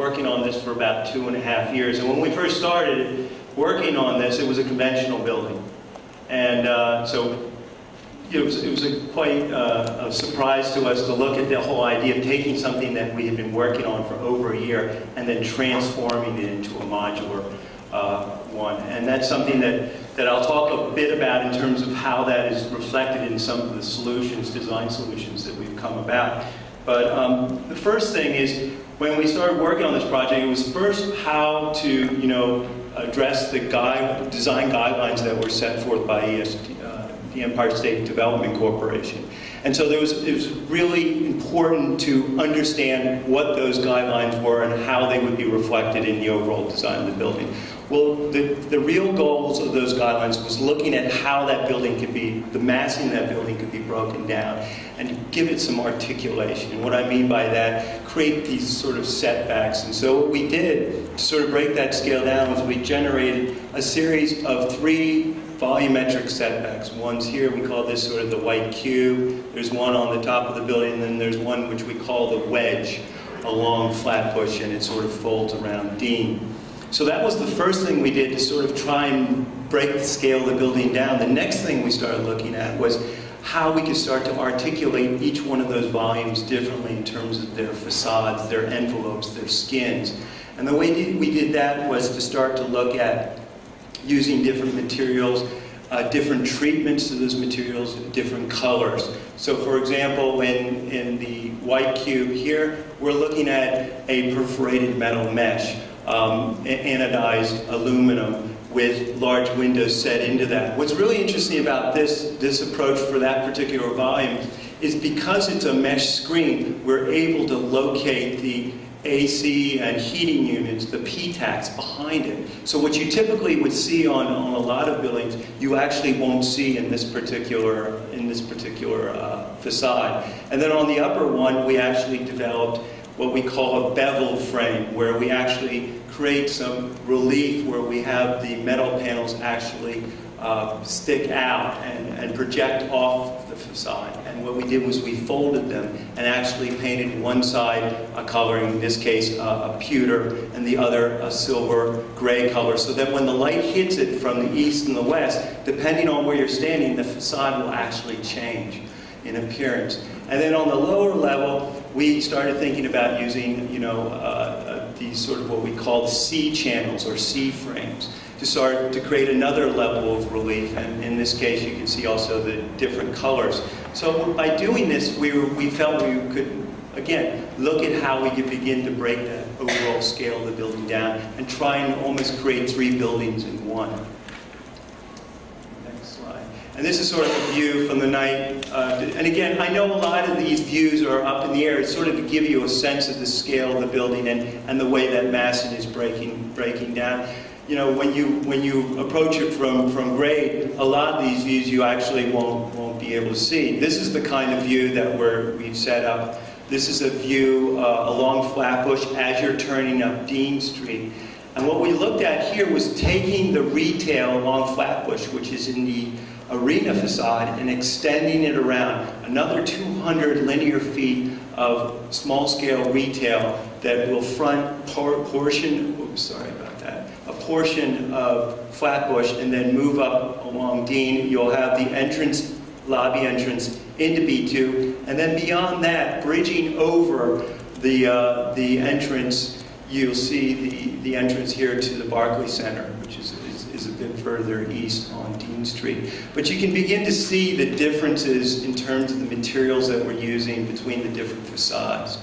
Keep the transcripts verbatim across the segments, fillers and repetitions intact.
working on this for about two and a half years. And when we first started working on this, it was a conventional building. And uh, so it was, it was a quite uh, a surprise to us to look at the whole idea of taking something that we had been working on for over a year and then transforming it into a modular uh, one. And that's something that, that I'll talk a bit about in terms of how that is reflected in some of the solutions, design solutions that we've come about. But um, the first thing is, when we started working on this project, it was first how to, you know, address the guide, design guidelines that were set forth by E S D, uh, the Empire State Development Corporation. And so there was, it was really important to understand what those guidelines were and how they would be reflected in the overall design of the building. Well, the, the real goals of those guidelines was looking at how that building could be, the massing of that building could be broken down and give it some articulation. And what I mean by that, create these sort of setbacks. And so what we did to sort of break that scale down was we generated a series of three volumetric setbacks. One's here, we call this sort of the white cube. There's one on the top of the building, and then there's one which we call the wedge along Flatbush, and it sort of folds around Dean. So that was the first thing we did to sort of try and break the scale of the building down. The next thing we started looking at was how we could start to articulate each one of those volumes differently in terms of their facades, their envelopes, their skins. And the way we did that was to start to look at using different materials, uh, different treatments to those materials, different colors. So for example, in, in the white cube here, we're looking at a perforated metal mesh. Um, anodized aluminum with large windows set into that. What's really interesting about this, this approach for that particular volume is because it's a mesh screen, we're able to locate the A C and heating units, the P TACs behind it. So what you typically would see on, on a lot of buildings, you actually won't see in this particular, in this particular uh, facade. And then on the upper one, we actually developed what we call a bevel frame, where we actually create some relief where we have the metal panels actually uh, stick out and, and project off the facade. And what we did was we folded them and actually painted one side a color, in this case uh, a pewter, and the other a silver gray color, so that when the light hits it from the east and the west, depending on where you're standing, the facade will actually change in appearance. And then on the lower level, we started thinking about using, you know, uh, uh, these sort of what we call C channels or C frames to start to create another level of relief. And in this case, you can see also the different colors. So by doing this, we, were, we felt we could, again, look at how we could begin to break that overall scale of the building down and try and almost create three buildings in one. And this is sort of a view from the night. Uh, and again, I know a lot of these views are up in the air. It's sort of to give you a sense of the scale of the building and, and the way that massing is breaking, breaking down. You know, when you, when you approach it from, from grade, a lot of these views you actually won't, won't be able to see. This is the kind of view that we're, we've set up. This is a view uh, along Flatbush as you're turning up Dean Street. And what we looked at here was taking the retail along Flatbush, which is in the arena facade, and extending it around another two hundred linear feet of small-scale retail that will front por portion, oops, sorry about that, a portion of Flatbush and then move up along Dean. You'll have the entrance, lobby entrance into B two, and then beyond that, bridging over the, uh, the entrance, you'll see the, the entrance here to the Barclay Center, which is, is, is a bit further east on Dean Street. But you can begin to see the differences in terms of the materials that we're using between the different facades.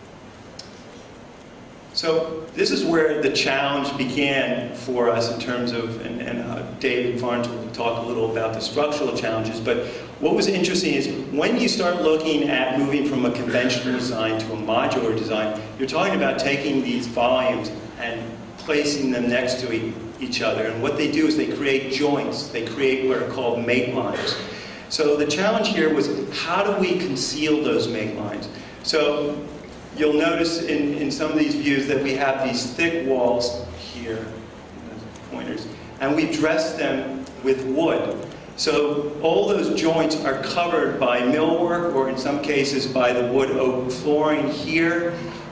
So this is where the challenge began for us in terms of, and, and uh, David Farnes will talk a little about the structural challenges, but what was interesting is when you start looking at moving from a conventional design to a modular design, you're talking about taking these volumes and placing them next to e each other. And what they do is they create joints. They create what are called make lines. So the challenge here was, how do we conceal those make lines? So you'll notice in, in some of these views that we have these thick walls here, pointers, and we dressed them with wood. So all those joints are covered by millwork, or in some cases by the wood oak flooring here.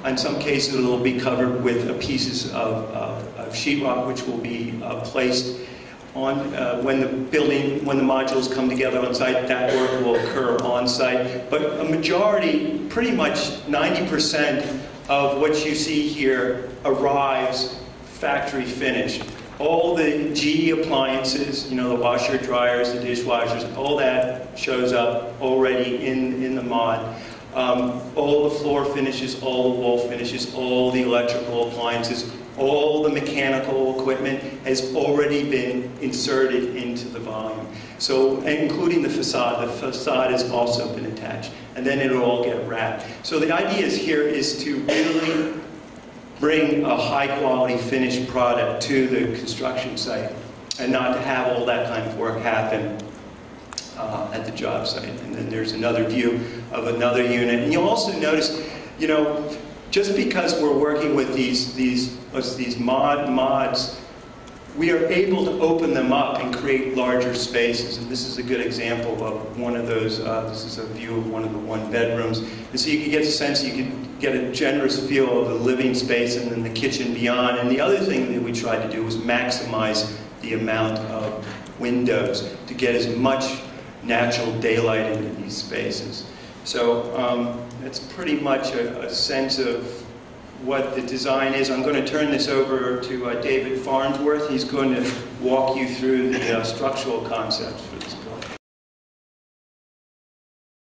In some cases, it will be covered with uh, pieces of, of, of sheetrock, which will be uh, placed on uh, when the building, when the modules come together on site. That work will occur on site. But a majority, pretty much ninety percent of what you see here arrives factory finished. All the G E appliances, you know, the washer, dryers, the dishwashers, all that shows up already in, in the mod. Um, all the floor finishes, all the wall finishes, all the electrical appliances, all the mechanical equipment has already been inserted into the volume. So, including the facade. The facade has also been attached. And then it'll all get wrapped. So the idea is here is to really bring a high-quality finished product to the construction site and not to have all that kind of work happen uh, at the job site. And then there's another view of another unit. And you'll also notice, you know, just because we're working with these, these, these mod, mods, we are able to open them up and create larger spaces. And this is a good example of one of those. Uh, this is a view of one of the one bedrooms. And so you can get a sense, you can get a generous feel of the living space and then the kitchen beyond. And the other thing that we tried to do was maximize the amount of windows to get as much natural daylight into these spaces. So um, that's pretty much a, a sense of what the design is. I'm going to turn this over to uh, David Farnsworth. He's going to walk you through the uh, structural concepts for this.